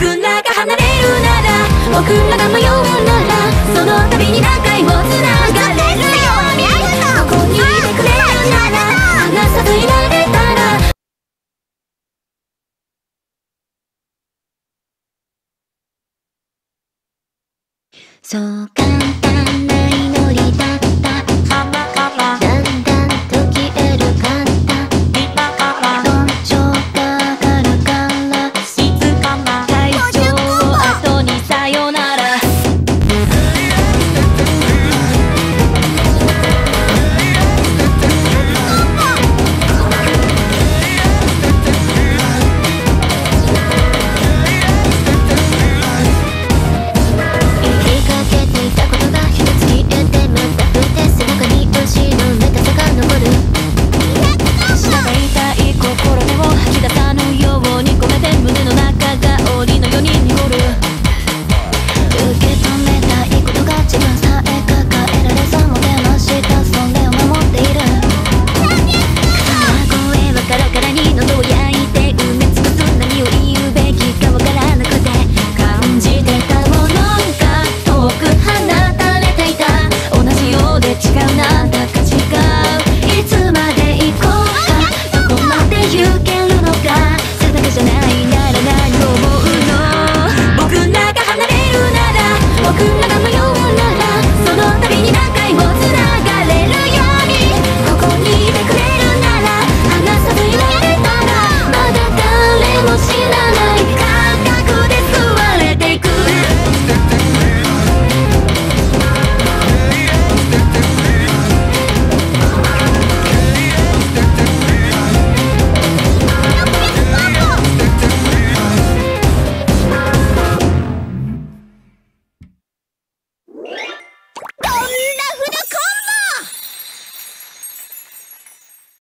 僕らが離れるなら、僕らが迷うなら、その度に何回も繋がれるように、ここにいてくれるなら、離さずいられたら。そう簡単